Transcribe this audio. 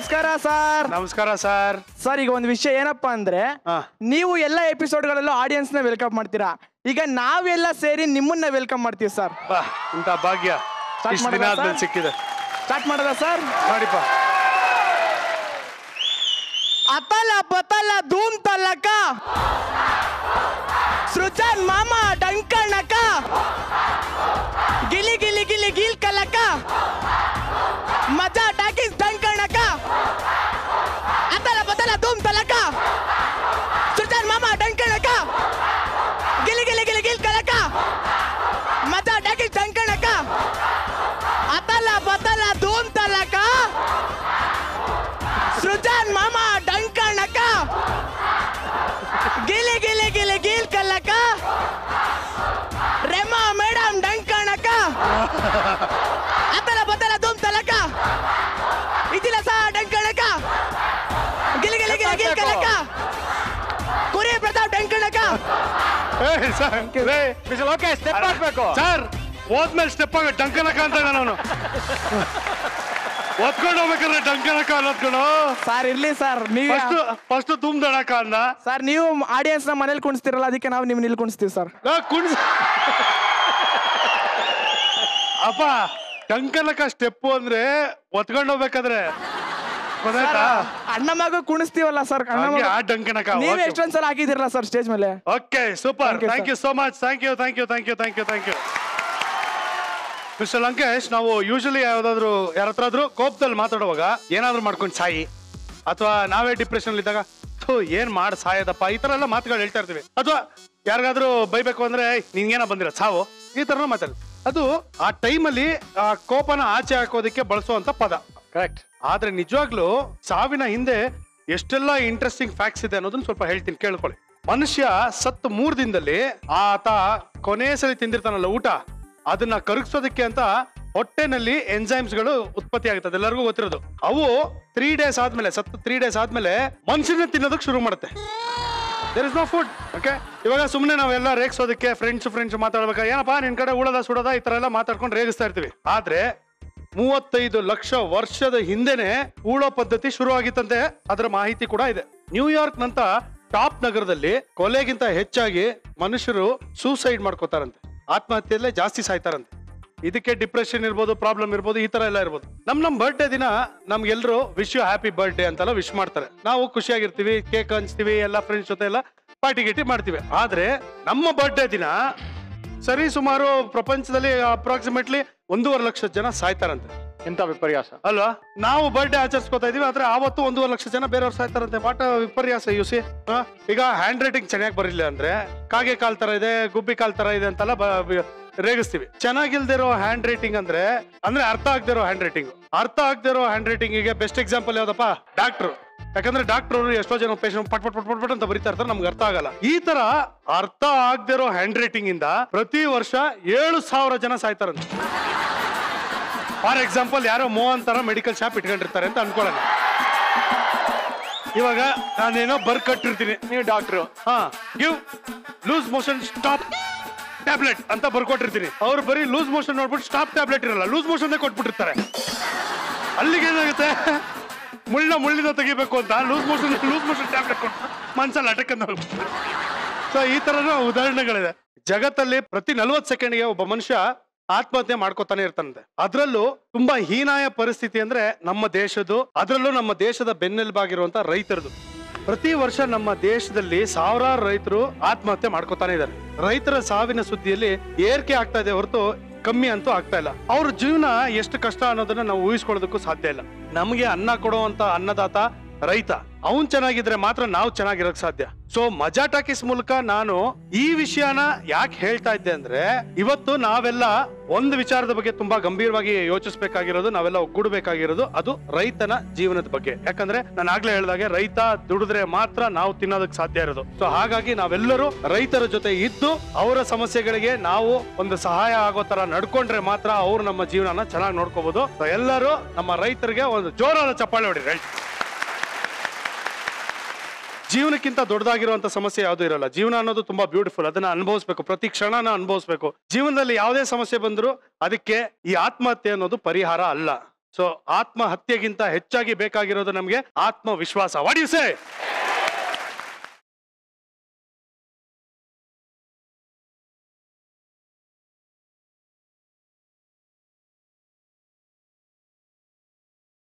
ನಮಸ್ಕಾರ ಸರ್. ನಮಸ್ಕಾರ sir. Sir ಈಗ ಒಂದು ವಿಷಯ ಏನಪ್ಪಾ ಅಂದ್ರೆ ನೀವು ಎಲ್ಲ ಎಪಿಸೋಡ್ಗಳಲ್ಲೂ ಆಡಿಯನ್ಸ್ ನ ವೆಲ್ಕಮ್ ಮಾಡ್ತೀರಾ. ಈಗ ನಾವೆಲ್ಲ ಸೇರಿ ನಿಮ್ಮನ್ನ ವೆಲ್ಕಮ್ ಮಾಡ್ತೀವಿ ಸರ್. ಇಂತ ಭಾಗ್ಯ ಸಿಕ್ಕಿದೆ. ಸ್ಟಾರ್ಟ್ ಮಾಡೋದ ಸರ್? ಮಾಡಿಪ್ಪ. ಅತಲ ಬತಲ ಧೂಮ್ ತಲಕ ಸೃಜನ್ ಮಾಮ ಡಂಕಣಕ ಗಿಲಿ ಗಿಲಿ ಗಿಲಿ ಗಿಲ್ ಕಲಕ ಮಜಾ ಟಾಕಿಸ್ ಡಂಕಣಕ ಅತಲ ಬತಲ ಧೂಮ್ ತಲಕ ಸೃಜನ್ ಮಾಮ ಡಂಕಣಕ ಗಿಲಿ ಗಿಲಿ ಗಿಲಿ ಗಿಲ್ ಕಲಕ ಮಜಾ ಟಾಕಿಸ್ ಡಂಕಣಕ ಅತಲ ಬತಲ ಧೂಮ್ ತಲಕ ಸೃಜನ್ ಮಾಮ ಡಂಕಣಕ ಗಿಲಿ ಗಿಲಿ ಗಿಲಿ ಗಿಲ್ ಕಲಕ ರೆಮಾ ಮೇಡಮ್ ಡಂಕಣಕ ಅತಲ ಬತಲ ಧೂಮ್ ತಲಕ ಇದಿಲ ಸಾ ಡಂಕಣಕ ಗಿಲಿ ಗಿಲಿ ಗಿಲಿ ಗಿಲ್ ಕಲಕ ಕುರಿ ಪ್ರತಾಪ್ ಡಂಕಣಕ. ಓಕೆ ಸ್ಟೆಪ್ ಹಾಕ್ಬೇಕು ಸರ್. ಹೋದ್ಮೇಲೆ ಸ್ಟೆಪ್ ಆಗ ಡಂಕನಕ ಅಂತ ನಾನು ಒತ್ಕೊಂಡು ಹೋಗ್ಬೇಕಾದ್ರೆ ಡಂಕನಕ ಅನ್ನೋದ್ಕೊಂಡು ಸರ್ ಇರ್ಲಿ ಸರ್. ನೀವು ಫಸ್ಟ್ ತುಮ್ ದಣಕ ಅಂದ ಸರ್. ನೀವು ಆಡಿಯನ್ಸ್ ನ ಮನೇಲಿ ಕುಣಿಸ್ತಿರಲ್ಲ, ಅದಕ್ಕೆ ನಾವು ನಿಮ್ನ ಇಲ್ಲಿ ಕುಣಿಸ್ತೀವಿ ಸರ್. ಅಪ್ಪ ಡಂಕನಕ ಸ್ಟೆಪ್ ಅಂದ್ರೆ ಒತ್ಕೊಂಡು ಹೋಗ್ಬೇಕಾದ್ರೆ ಅಣ್ಣ ಮಗ ಕುಣಿಸ್ತೀವಲ್ಲ ಸರ್. ಡಂಕನಕ ನೀವು ಎಷ್ಟೊಂದ್ಸಲ ಹಾಕಿದಿರಲ್ಲ ಸರ್ ಸ್ಟೇಜ್ ಮೇಲೆ. Okay super. Thank you so much. Thank you thank you thank you thank you thank you mister Lankesh. ನಾವು ಯೂಶಲಿ ಯಾವ್ದಾದ್ರು ಯಾರ ಹತ್ರ ಆದ್ರೂ ಕೋಪದಲ್ಲಿ ಮಾತಾಡುವಾಗ ಏನಾದ್ರು ಮಾಡ್ಕೊಂಡು ಸಾಯಿ ಅಥವಾ ನಾವೇ ಡಿಪ್ರೆಷನ್ ಇದ್ದಾಗ ಏನ್ ಮಾಡ್ ಸಾಯದಪ್ಪ ಈ ತರ ಎಲ್ಲ ಮಾತುಗಳು ಹೇಳ್ತಾ ಇರ್ತೀವಿ. ಅಥವಾ ಯಾರಿಗಾದ್ರೂ ಬೈಬೇಕು ಅಂದ್ರೆ ನಿನ್ಗೇನ ಬಂದಿರ ಸಾವು ಈ ತರ ಮಾತಾಡಿ. ಅದು ಆ ಟೈಮಲ್ಲಿ ಆ ಕೋಪನ ಆಚೆ ಹಾಕೋದಕ್ಕೆ ಬಳಸುವಂತ ಪದ. ಕರೆಕ್ಟ್. ಆದ್ರೆ ನಿಜವಾಗ್ಲೂ ಸಾವಿನ ಹಿಂದೆ ಎಷ್ಟೆಲ್ಲ ಇಂಟ್ರೆಸ್ಟಿಂಗ್ ಫ್ಯಾಕ್ಟ್ಸ್ ಇದೆ ಅನ್ನೋದನ್ನ ಸ್ವಲ್ಪ ಹೇಳ್ತೀನಿ, ಕೇಳ್ಕೊಳ್ಳಿ. ಮನುಷ್ಯ ಸತ್ತು 3 ದಿನದಲ್ಲಿ ಆತ ಕೊನೆ ಸಲ ತಿಂದಿರ್ತಾನಲ್ಲ ಊಟ, ಅದನ್ನ ಕರಗಿಸೋದಕ್ಕೆ ಅಂತ ಹೊಟ್ಟೆನಲ್ಲಿ ಎಂಜೈಮ್ಸ್ ಗಳು ಉತ್ಪತ್ತಿ ಆಗುತ್ತೆ. ಎಲ್ಲರಿಗೂ ಗೊತ್ತಿರೋದು. ಅವು 3 days ಆದ್ಮೇಲೆ, ಸತ್ತು 3 days ಆದ್ಮೇಲೆ ಮನುಷ್ಯನ ತಿನ್ನೋದಕ್ಕೆ ಶುರು ಮಾಡುತ್ತೆ. There is no food. Okay, ಇವಾಗ ಸುಮ್ಮನೆ ನಾವೆಲ್ಲ ರೇಗಿಸೋದಕ್ಕೆ ಫ್ರೆಂಡ್ಸ್ ಮಾತಾಡ್ಬೇಕಾ ಏನಪ್ಪಾ ನಿನ್ ಕಡೆ ಉಳದ ಸುಡೋದ ಈ ತರ ಎಲ್ಲ ಮಾತಾಡ್ಕೊಂಡು ರೇಗಿಸ್ತಾ ಇರ್ತೀವಿ. ಆದ್ರೆ 35 ಲಕ್ಷ ವರ್ಷದ ಹಿಂದೆನೆ ಉಳೋ ಪದ್ಧತಿ ಶುರು ಆಗಿತ್ತಂತೆ. ಅದರ ಮಾಹಿತಿ ಕೂಡ ಇದೆ. ನ್ಯೂಯಾರ್ಕ್ ನಂತ ಟಾಪ್ ನಗರದಲ್ಲಿ ಕೊಲೆಗಿಂತ ಹೆಚ್ಚಾಗಿ ಮನುಷ್ಯರು ಸೂಸೈಡ್ ಮಾಡ್ಕೋತಾರಂತೆ. ಆತ್ಮಹತ್ಯೆಯಲ್ಲೇ ಜಾಸ್ತಿ ಸಾಯ್ತಾರಂತೆ. ಇದಕ್ಕೆ ಡಿಪ್ರೆಷನ್ ಇರ್ಬೋದು, ಪ್ರಾಬ್ಲಮ್ ಇರ್ಬೋದು, ಈ ತರ ಎಲ್ಲ ಇರ್ಬೋದು. ನಮ್ ಬರ್ಡೇ ದಿನ ನಮ್ಗೆಲ್ರು ವಿಶ್ ಯು ಹ್ಯಾಪಿ ಬರ್ಡೇ ಅಂತೆಲ್ಲ ವಿಶ್ ಮಾಡ್ತಾರೆ. ನಾವು ಖುಷಿಯಾಗಿರ್ತೀವಿ, ಕೇಕ್ ಹಂಚ್ತೀವಿ, ಎಲ್ಲ ಫ್ರೆಂಡ್ಸ್ ಜೊತೆ ಎಲ್ಲ ಪಾರ್ಟಿ ಗಿಟಿ ಮಾಡ್ತೀವಿ. ಆದ್ರೆ ನಮ್ಮ ಬರ್ಡೇ ದಿನ ಸರಿ ಸುಮಾರು ಪ್ರಪಂಚದಲ್ಲಿ ಅಪ್ರಾಕ್ಸಿಮೇಟ್ಲಿ 1.5 ಲಕ್ಷ ಜನ ಸಾಯ್ತಾರಂತೆ. ಎಂತ ವಿಪರ್ಯಾಸ ಅಲ್ವಾ? ನಾವು ಬರ್ಡೇ ಆಚರಿಸ್ಕೊತಾ ಇದೀವಿ, ಆದ್ರೆ ಆವತ್ತು 1.5 ಲಕ್ಷ ಜನ ಬೇರೆಯವ್ರು ಸಾಯ್ತಾರಂತೆ. ವಾಟ ವಿಪರ್ಯಾಸ ಯುಸಿ. ಈಗ ಹ್ಯಾಂಡ್ ರೈಟಿಂಗ್ ಚೆನ್ನಾಗಿ ಬರಲಿಲ್ಲ ಅಂದ್ರೆ ಕಾಗೆ ಕಾಲ್ ತರ ಇದೆ, ಗುಬ್ಬಿ ಕಾಲ್ ತರ ಇದೆ ಅಂತೆಲ್ಲ ರೇಗಿಸ್ತೀವಿ. ಚೆನ್ನಾಗಿಲ್ದಿರೋ ಹ್ಯಾಂಡ್ ರೈಟಿಂಗ್ ಅಂದ್ರೆ ಅರ್ಥ ಆಗದಿರೋ ಹ್ಯಾಂಡ್ ರೈಟಿಂಗ್. ಅರ್ಥ ಆಗದಿರೋ ಹ್ಯಾಂಡ್ ರೈಟಿಂಗ್ ಗೆ ಬೆಸ್ಟ್ ಎಕ್ಸಾಂಪಲ್ ಯಾವ್ದಪ್ಪ? ಡಾಕ್ಟರ್. ಯಾಕಂದ್ರೆ ಡಾಕ್ಟರ್ ಅವರು ಎಷ್ಟೋ ಜನ ಪೇಷಂಟ್ ಪಟ್ ಪಟ್ ಪಟ್ ಪಟ್ ಅಂತ ಬರೀತಾ ಇರ್ತಾರೆ, ನಮ್ಗೆ ಅರ್ಥ ಆಗಲ್ಲ. ಈ ತರ ಅರ್ಥ ಆಗದಿರೋ ಹ್ಯಾಂಡ್ ರೈಟಿಂಗ್ ಇಂದ ಪ್ರತಿ ವರ್ಷ 7,000 ಜನ ಸಾಯ್ತಾರಂತೆ. ಫಾರ್ ಎಕ್ಸಾಂಪಲ್ ಯಾರೋ ಮೋಹನ್ ತರ ಮೆಡಿಕಲ್ ಶಾಪ್ ಇಟ್ಕೊಂಡಿರ್ತಾರೆ ಅಂತ ಅನ್ಕೊಳ್ಳೋಣ. ಇವಾಗ ನಾನೇನೋ ಬರ್ಕಟ್ಟಿರ್ತೀನಿ, ನೀವು doctor, give loose motion stop tablet ಅಂತ ಬರ್ಕೊಟ್ಟಿರ್ತೀನಿ. ಅವ್ರು ಬರೀ ಲೂಸ್ ಮೋಷನ್ ನೋಡ್ಬಿಟ್ಟು ಸ್ಟಾಪ್ ಟ್ಯಾಬ್ಲೆಟ್ ಇರಲ್ಲ, ಲೂಸ್ ಮೋಷನ್ ಕೊಟ್ಬಿಟ್ಟಿರ್ತಾರೆ. ಅಲ್ಲಿಗೆ ಏನಾಗುತ್ತೆ, ಮುಳ್ಳಿನ ತೆಗಿಬೇಕು ಅಂತ ಲೂಸ್ ಮೋಷನ್ ಟ್ಯಾಬ್ಲೆಟ್ ಕೊಟ್ಟು ಮನ್ಸಲ್ಲಿ ಅಟಕ್ ಅಂತ. ಸೊ ಈ ತರನ ಉದಾಹರಣೆಗಳಿದೆ. ಜಗತ್ತಲ್ಲಿ ಪ್ರತಿ 40 ಸೆಕೆಂಡ್ಗೆ ಒಬ್ಬ ಮನುಷ್ಯ ಆತ್ಮಹತ್ಯೆ ಮಾಡ್ಕೋತಾನೆ ಇರ್ತಾನಂತೆ. ಅದ್ರಲ್ಲೂ ತುಂಬಾ ಹೀನಾಯ ಪರಿಸ್ಥಿತಿ ಅಂದ್ರೆ ನಮ್ಮ ದೇಶದ್ದು, ಅದ್ರಲ್ಲೂ ನಮ್ಮ ದೇಶದ ಬೆನ್ನೆಲುಬಾಗಿರುವಂತ ರೈತರದು. ಪ್ರತಿ ವರ್ಷ ನಮ್ಮ ದೇಶದಲ್ಲಿ ಸಾವಿರಾರು ರೈತರು ಆತ್ಮಹತ್ಯೆ ಮಾಡ್ಕೋತಾನೆ ಇದ್ದಾರೆ. ರೈತರ ಸಾವಿನ ಸುದ್ದಿಯಲ್ಲಿ ಏರಿಕೆ ಆಗ್ತಾ ಇದೆ ಹೊರತು ಕಮ್ಮಿ ಅಂತೂ ಆಗ್ತಾ ಇಲ್ಲ. ಅವ್ರ ಜೀವನ ಎಷ್ಟು ಕಷ್ಟ ಅನ್ನೋದನ್ನ ನಾವು ಊಹಿಸ್ಕೊಳ್ಳೋದಕ್ಕೂ ಸಾಧ್ಯ ಇಲ್ಲ. ನಮಗೆ ಅನ್ನ ಕೊಡುವಂತ ಅನ್ನದಾತ ರೈತ. ಅವನ್ ಚೆನ್ನಾಗಿದ್ರೆ ಮಾತ್ರ ನಾವು ಚೆನ್ನಾಗಿರಕ್ ಸಾಧ್ಯ. ಸೊ ಮಜಾ ಟಾಕೀಸ್ ಮೂಲಕ ನಾನು ಈ ವಿಷಯನ ಯಾಕೆ ಹೇಳ್ತಾ ಇದ್ದೆ ಅಂದ್ರೆ, ಇವತ್ತು ನಾವೆಲ್ಲ ಒಂದು ವಿಚಾರದ ಬಗ್ಗೆ ತುಂಬಾ ಗಂಭೀರವಾಗಿ ಯೋಚಿಸಬೇಕಾಗಿರೋದು, ನಾವೆಲ್ಲ ಒಗ್ಗೂಡಬೇಕಾಗಿರೋದು, ಅದು ರೈತನ ಜೀವನದ ಬಗ್ಗೆ. ಯಾಕಂದ್ರೆ ನಾನು ಆಗ್ಲೇ ಹೇಳ್ದಾಗೆ ರೈತ ದುಡಿದ್ರೆ ಮಾತ್ರ ನಾವು ತಿನ್ನೋದಕ್ಕೆ ಸಾಧ್ಯ ಇರೋದು. ಸೊ ಹಾಗಾಗಿ ನಾವೆಲ್ಲರೂ ರೈತರ ಜೊತೆ ಇದ್ದು ಅವರ ಸಮಸ್ಯೆಗಳಿಗೆ ನಾವು ಒಂದು ಸಹಾಯ ಆಗೋ ತರ ನಡ್ಕೊಂಡ್ರೆ ಮಾತ್ರ ಅವ್ರು ನಮ್ಮ ಜೀವನನ ಚೆನ್ನಾಗಿ ನೋಡ್ಕೋಬಹುದು. ಎಲ್ಲರೂ ನಮ್ಮ ರೈತರಿಗೆ ಒಂದು ಜೋರಾದ ಚಪ್ಪಾಳೆ ಹೊಡಿ. ರೈಟ್ ಜೀವನಕ್ಕಿಂತ ದೊಡ್ಡದಾಗಿರುವಂತ ಸಮಸ್ಯೆ ಯಾವ್ದು ಇರಲ್ಲ. ಜೀವನ ಅನ್ನೋದು ತುಂಬಾ ಬ್ಯೂಟಿಫುಲ್. ಅದನ್ನ ಅನುಭವಿಸಬೇಕು, ಪ್ರತಿ ಕ್ಷಣನ ಅನುಭವಿಸಬೇಕು. ಜೀವನದಲ್ಲಿ ಯಾವುದೇ ಸಮಸ್ಯೆ ಬಂದ್ರು ಅದಕ್ಕೆ ಈ ಆತ್ಮಹತ್ಯೆ ಅನ್ನೋದು ಪರಿಹಾರ ಅಲ್ಲ. ಸೊ ಆತ್ಮಹತ್ಯೆಗಿಂತ ಹೆಚ್ಚಾಗಿ ಬೇಕಾಗಿರೋದು ನಮಗೆ ಆತ್ಮವಿಶ್ವಾಸ. What you say?